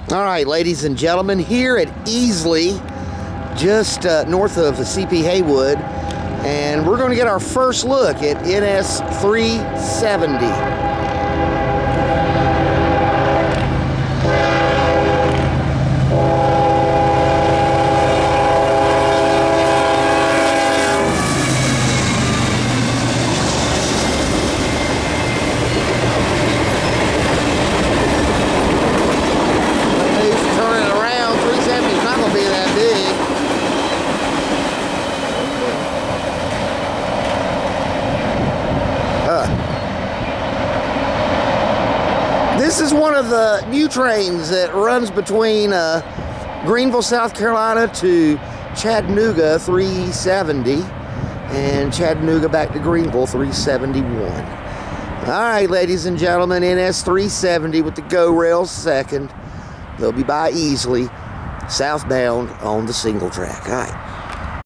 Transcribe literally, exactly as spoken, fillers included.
All right, ladies and gentlemen, here at Easley, just uh, north of C P Haywood, and we're going to get our first look at N S three seventy. This is one of the new trains that runs between uh, Greenville, South Carolina to Chattanooga, three seventy, and Chattanooga back to Greenville, three seventy-one. All right, ladies and gentlemen, N S three seventy with the go rail second. They'll be by Easley, southbound on the single track. All right.